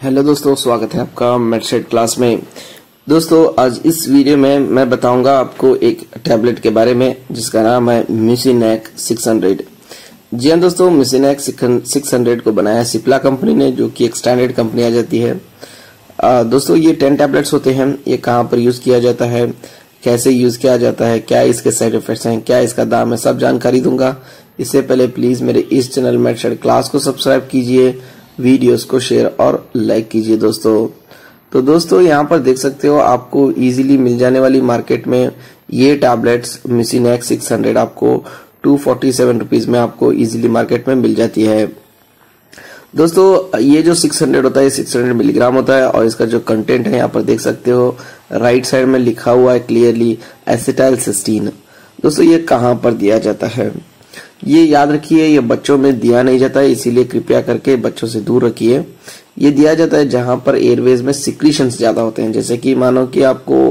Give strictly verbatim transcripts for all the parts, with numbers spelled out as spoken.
Hello दोस्तों, स्वागत है आपका मेडसेट क्लास में। दोस्तों आज इस वीडियो में मैं बताऊंगा आपको एक टैबलेट के बारे में जिसका नाम है म्यूसिनैक सिक्स हंड्रेड। जी हाँ दोस्तों, म्यूसिनैक सिक्स हंड्रेड को बनाया है सिप्ला कंपनी ने, जो कि एक स्टैंडर्ड कंपनी आ जाती है। आ, दोस्तों ये टेन टैबलेट्स होते हैं। ये कहाँ पर यूज किया जाता है, कैसे यूज किया जाता है, क्या इसके साइड इफेक्ट्स हैं, क्या इसका दाम है, सब जानकारी दूंगा। इससे पहले प्लीज मेरे इस चैनल मेडसेट क्लास को सब्सक्राइब कीजिए, वीडियोस को शेयर और लाइक कीजिए दोस्तों। तो दोस्तों यहाँ पर देख सकते हो, आपको इजीली मिल जाने वाली मार्केट में ये टैबलेट्स म्यूसिनैक सिक्स हंड्रेड आपको टू फोर्टी सेवन रुपीज में आपको इजीली मार्केट में मिल जाती है। दोस्तों ये जो सिक्स हंड्रेड होता है, सिक्स हंड्रेड मिलीग्राम होता है और इसका जो कंटेंट है यहाँ पर देख सकते हो, राइट साइड में लिखा हुआ है क्लियरली एसिटाइल सिस्टीन। दोस्तों ये कहाँ पर दिया जाता है, ये याद रखिए, ये बच्चों में दिया नहीं जाता है, इसीलिए कृपया करके बच्चों से दूर रखिए। ये दिया जाता है जहां पर एयरवेज में सिक्रीशंस ज्यादा होते हैं, जैसे कि मानो कि आपको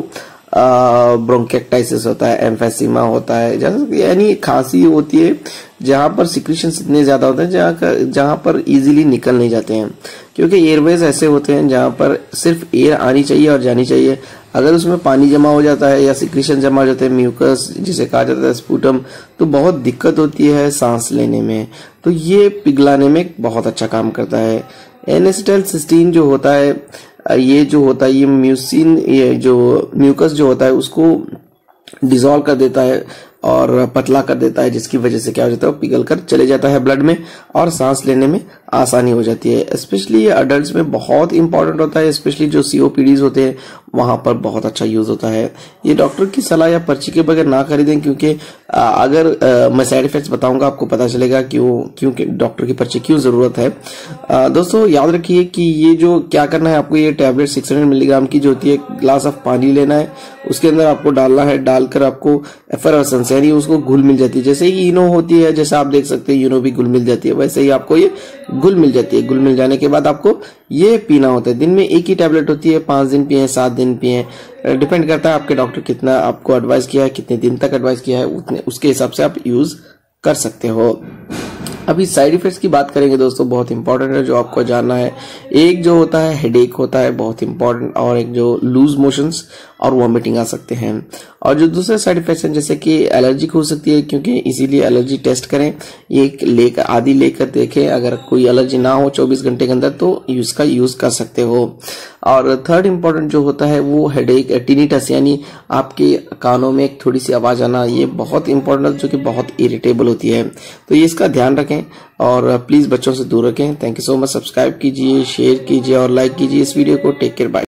ब्रोंकेक्टाइसिस होता है, एम्फेसिमा होता है, यानी खांसी होती है जहां पर सिक्रीशंस इतने ज्यादा होते हैं जहां जहां पर इजीली निकल नहीं जाते हैं। क्योंकि एयरवेज ऐसे होते हैं जहां पर सिर्फ एयर आनी चाहिए और जानी चाहिए। अगर उसमें पानी जमा हो जाता है या सिक्रीशन जमा हो जाते हैं, म्यूकस जिसे कहा जाता है, स्पूटम, तो बहुत दिक्कत होती है सांस लेने में। तो ये पिघलाने में बहुत अच्छा काम करता है। एन-एसिटाइल सिस्टीन जो होता है, ये जो होता है ये म्यूसिन, ये जो म्यूकस जो होता है उसको डिसॉल्व कर देता है और पतला कर देता है, जिसकी वजह से क्या हो जाता है, पिघल कर चले जाता है ब्लड में और सांस लेने में आसानी हो जाती है। स्पेशली ये अडल्ट्स में बहुत इंपॉर्टेंट होता है, स्पेशली जो सीओपीडीज होते हैं वहां पर बहुत अच्छा यूज होता है। ये डॉक्टर की सलाह या पर्ची के बगैर ना खरीदें, क्योंकि अगर आ, मैं साइड इफेक्ट्स बताऊंगा आपको पता चलेगा क्यों क्योंकि डॉक्टर की पर्ची क्यों जरूरत है। आ, दोस्तों याद रखिए कि ये जो क्या करना है आपको, ये टैबलेट सिक्स हंड्रेड मिलीग्राम की जो होती है, ग्लास ऑफ पानी लेना है, उसके अंदर आपको डालना है, डालकर आपको एफरवेसेंस यानी उसको घुल मिल जाती है। जैसे ही इनो होती है, जैसे आप देख सकते हैं इनो भी घुल मिल जाती है, वैसे ही आपको ये घुल मिल जाती है। घुल मिल जाने के बाद आपको ये पीना होता है। दिन में एक ही टैबलेट होती है, पांच दिन पिए, सात दिन पिए, डिपेंड करता है आपके डॉक्टर कितना आपको एडवाइस किया है, कितने दिन तक एडवाइस किया है, उतने उसके हिसाब से आप यूज कर सकते हो। अभी साइड इफेक्ट्स की बात करेंगे दोस्तों, बहुत इंपॉर्टेंट है जो आपको जानना है। एक जो होता है हेडेक होता है बहुत इंपॉर्टेंट, और एक जो लूज मोशंस और वॉमिटिंग आ सकते हैं। और जो दूसरे साइड इफेक्ट्स हैं जैसे कि एलर्जिक हो सकती है, क्योंकि इसीलिए एलर्जी टेस्ट करें, ये लेकर आदि लेकर देखें, अगर कोई एलर्जी ना हो चौबीस घंटे के अंदर तो इसका यूज कर सकते हो। और थर्ड इंपॉर्टेंट जो होता है वो हेडेक, टिनिटस यानी आपके कानों में एक थोड़ी सी आवाज आना, ये बहुत इंपॉर्टेंट जो कि बहुत इरिटेबल होती है। तो ये इसका ध्यान रखें और प्लीज बच्चों से दूर रखें। Thank you so much. Subscribe कीजिए, शेयर कीजिए और लाइक कीजिए इस वीडियो को। Take care, bye.